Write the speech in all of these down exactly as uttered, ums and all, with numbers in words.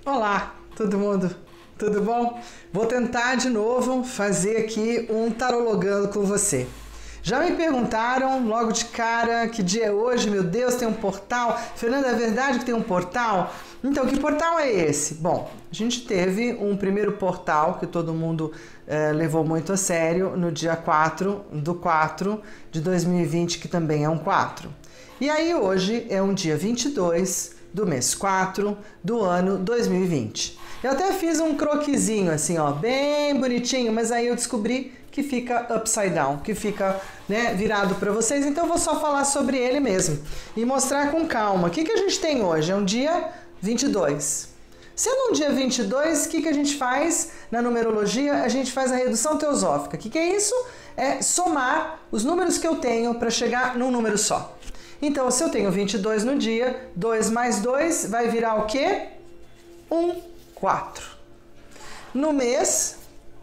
Olá, todo mundo, tudo bom? Vou tentar de novo fazer aqui um tarologando com você. Já me perguntaram logo de cara que dia é hoje, meu Deus, tem um portal. Fernanda, é verdade que tem um portal? Então, que portal é esse? Bom, a gente teve um primeiro portal que todo mundo eh, levou muito a sério no dia quatro do quatro de dois mil e vinte, que também é um quatro. E aí hoje é um dia vinte e dois do mês quatro do ano dois mil e vinte. Eu até fiz um croquisinho assim, ó, bem bonitinho, mas aí eu descobri que fica upside down, que fica, né, virado para vocês, então eu vou só falar sobre ele mesmo e mostrar com calma. O que, que a gente tem hoje? É um dia vinte e dois. Sendo um dia vinte e dois, o que, que a gente faz na numerologia? A gente faz a redução teosófica. O que, que é isso? É somar os números que eu tenho para chegar num número só. Então, se eu tenho vinte e dois no dia, dois mais dois vai virar o quê? um, quatro. No mês,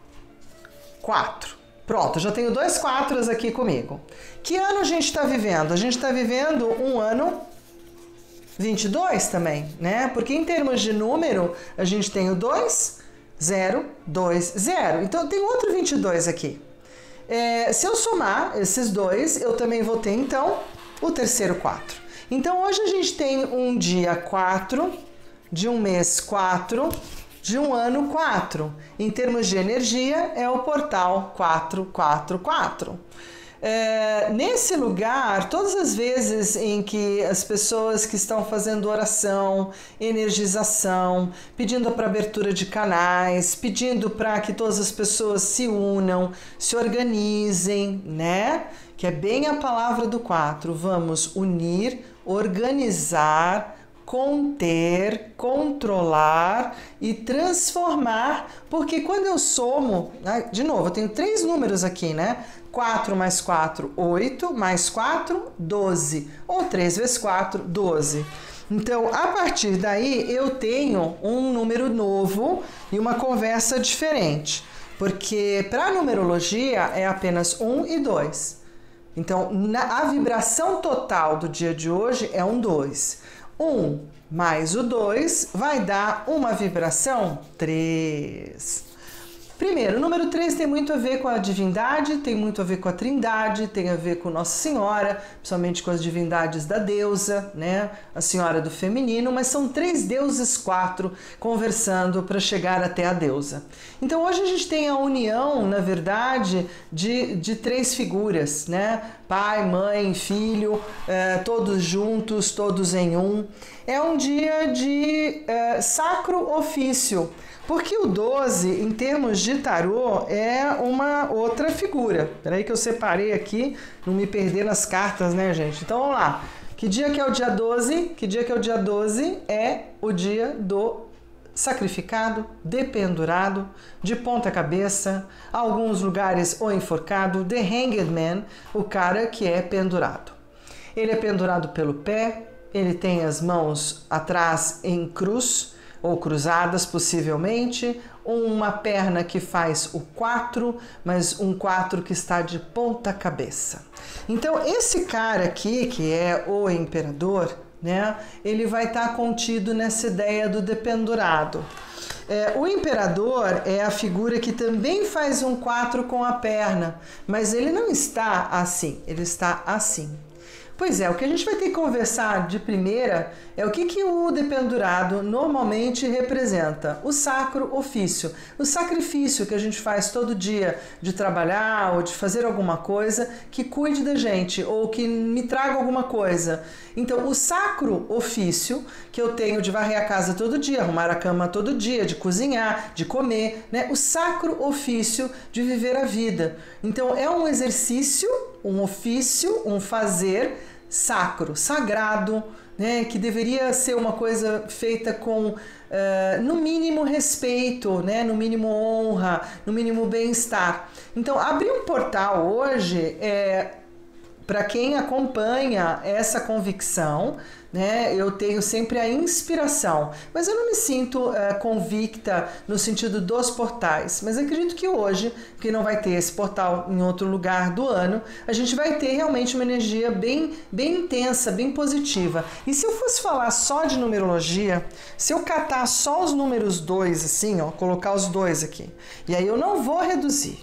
quatro. Pronto, já tenho dois quatros aqui comigo. Que ano a gente está vivendo? A gente está vivendo um ano vinte e dois também, né? Porque em termos de número, a gente tem o dois, zero, dois, zero. Então, tem outro vinte e dois aqui. É, se eu somar esses dois, eu também vou ter, então, o terceiro quatro. Então, hoje a gente tem um dia quatro, de um mês quatro, de um ano quatro. Em termos de energia, é o portal quatro quatro quatro. É, nesse lugar, todas as vezes em que as pessoas que estão fazendo oração, energização, pedindo para abertura de canais, pedindo para que todas as pessoas se unam, se organizem, né? Que é bem a palavra do quatro. Vamos unir, organizar, conter, controlar e transformar, porque quando eu somo, de novo, eu tenho três números aqui, né? quatro mais quatro, oito, mais quatro, doze, ou três vezes quatro, doze. Então, a partir daí, eu tenho um número novo e uma conversa diferente, porque para a numerologia é apenas um e dois. Então, na, a vibração total do dia de hoje é um dois. um mais o dois vai dar uma vibração três. Primeiro, o número três tem muito a ver com a divindade, tem muito a ver com a trindade, tem a ver com Nossa Senhora, principalmente com as divindades da deusa, né? A Senhora do feminino, mas são três deuses quatro conversando para chegar até a deusa. Então hoje a gente tem a união, na verdade, de, de três figuras, né? Pai, mãe, filho, eh, todos juntos, todos em um. É um dia de eh, sacro ofício. Porque o doze, em termos de tarô, é uma outra figura. Peraí que eu separei aqui, não me perder nas cartas, né, gente? Então, vamos lá. Que dia que é o dia doze? Que dia que é o dia doze? É o dia do sacrificado, dependurado, de ponta cabeça, alguns lugares o enforcado, the hanged man, o cara que é pendurado. Ele é pendurado pelo pé, ele tem as mãos atrás em cruz, ou cruzadas possivelmente, uma perna que faz o quatro, mas um quatro que está de ponta cabeça. Então esse cara aqui, que é o imperador, né, ele vai estar contido nessa ideia do dependurado. É, o imperador é a figura que também faz um quatro com a perna, mas ele não está assim, ele está assim. Pois é, o que a gente vai ter que conversar de primeira é o que, que o dependurado normalmente representa. O sacro ofício, o sacrifício que a gente faz todo dia de trabalhar ou de fazer alguma coisa que cuide da gente ou que me traga alguma coisa. Então, o sacro ofício que eu tenho de varrer a casa todo dia, arrumar a cama todo dia, de cozinhar, de comer, né? O sacro ofício de viver a vida. Então, é um exercício, um ofício, um fazer sacro, sagrado, né, que deveria ser uma coisa feita com, uh, no mínimo, respeito, né, no mínimo honra, no mínimo bem-estar. Então, abrir um portal hoje é para quem acompanha essa convicção, né, eu tenho sempre a inspiração, mas eu não me sinto uh, convicta no sentido dos portais, mas acredito que hoje, que não vai ter esse portal em outro lugar do ano, a gente vai ter realmente uma energia bem, bem intensa, bem positiva. E se eu fosse falar só de numerologia, se eu catar só os números dois, assim, ó, colocar os dois aqui, e aí eu não vou reduzir,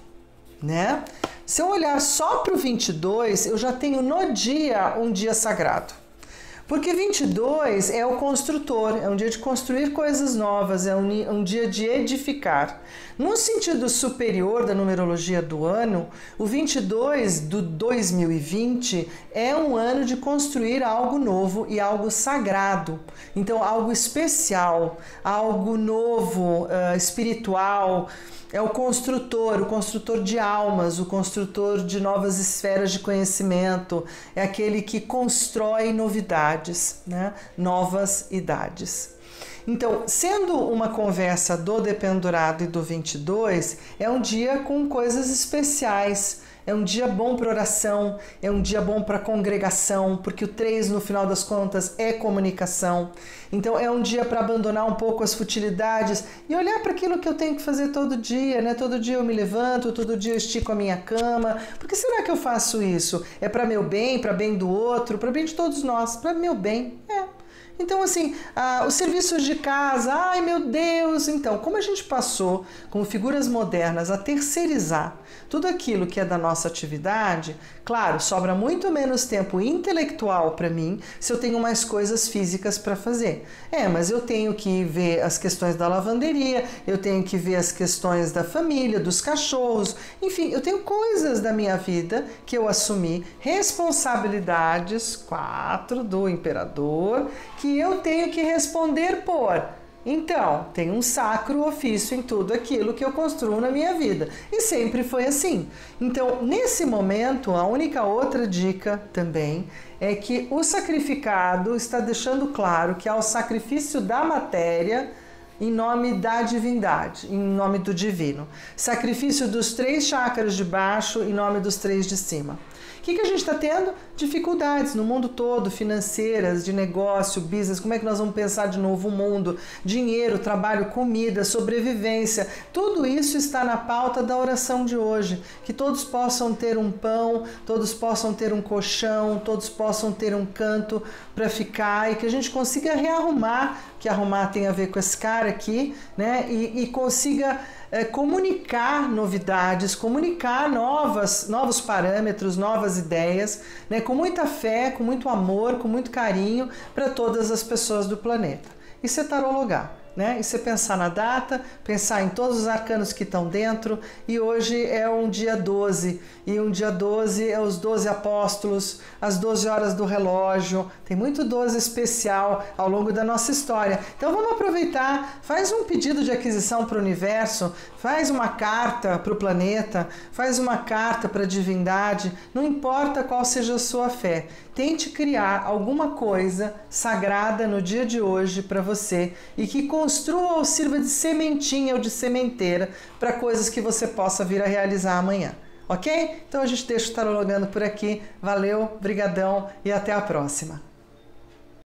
né? Se eu olhar só para o vinte e dois, eu já tenho no dia um dia sagrado. Porque vinte e dois é o construtor, é um dia de construir coisas novas, é um, um dia de edificar. No sentido superior da numerologia do ano, o vinte e dois do dois mil e vinte é um ano de construir algo novo e algo sagrado. Então, algo especial, algo novo, uh, espiritual. É o construtor, o construtor de almas, o construtor de novas esferas de conhecimento, é aquele que constrói novidades, né? Novas idades. Então, sendo uma conversa do Dependurado e do vinte e dois, é um dia com coisas especiais. É um dia bom para oração, é um dia bom para congregação, porque o três, no final das contas, é comunicação. Então, é um dia para abandonar um pouco as futilidades e olhar para aquilo que eu tenho que fazer todo dia, né? Todo dia eu me levanto, todo dia eu estico a minha cama. Por que será que eu faço isso? É para meu bem, para bem do outro, para bem de todos nós, para meu bem? É. Então, assim, ah, os serviços de casa, ai meu Deus, então, como a gente passou como figuras modernas a terceirizar tudo aquilo que é da nossa atividade, claro, sobra muito menos tempo intelectual para mim se eu tenho mais coisas físicas para fazer. É, mas eu tenho que ver as questões da lavanderia, eu tenho que ver as questões da família, dos cachorros, enfim, eu tenho coisas da minha vida que eu assumi, responsabilidades, quatro do imperador, que eu tenho que responder por. Então, tem um sacro ofício em tudo aquilo que eu construo na minha vida. E sempre foi assim. Então, nesse momento, a única outra dica também é que o sacrificado está deixando claro que há o sacrifício da matéria em nome da divindade, em nome do divino. Sacrifício dos três chakras de baixo em nome dos três de cima. O que, que a gente está tendo? Dificuldades no mundo todo, financeiras, de negócio, business, como é que nós vamos pensar de novo o mundo? Dinheiro, trabalho, comida, sobrevivência, tudo isso está na pauta da oração de hoje. Que todos possam ter um pão, todos possam ter um colchão, todos possam ter um canto para ficar e que a gente consiga rearrumar, que arrumar tem a ver com esse cara aqui, né? E, e consiga é, comunicar novidades, comunicar novas, novos parâmetros, novas ideias, né? Com muita fé, com muito amor, com muito carinho para todas as pessoas do planeta. Isso é tarologar. Né? E você pensar na data, pensar em todos os arcanos que estão dentro, e hoje é um dia doze, e um dia doze é os doze apóstolos, as doze horas do relógio, tem muito doze especial ao longo da nossa história. Então vamos aproveitar, faz um pedido de aquisição para o universo, faz uma carta para o planeta, faz uma carta para a divindade, não importa qual seja a sua fé, tente criar alguma coisa sagrada no dia de hoje para você e que construa ou sirva de sementinha ou de sementeira para coisas que você possa vir a realizar amanhã. Ok? Então a gente deixa o tarologando por aqui. Valeu, brigadão e até a próxima.